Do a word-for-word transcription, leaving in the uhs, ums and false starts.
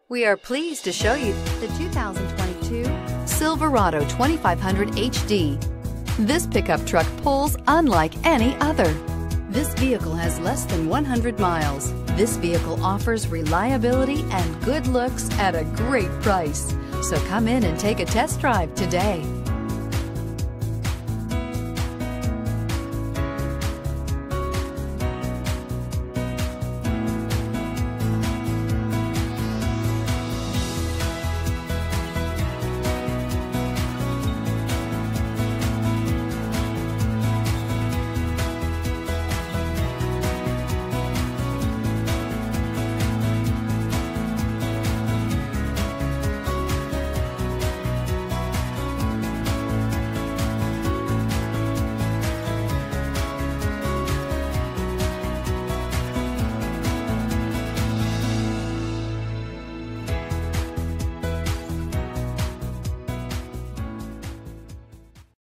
We are pleased to show you the two thousand twenty-two Silverado twenty-five hundred H D. This pickup truck pulls unlike any other. This vehicle has less than one hundred miles. This vehicle offers reliability and good looks at a great price. So come in and take a test drive today.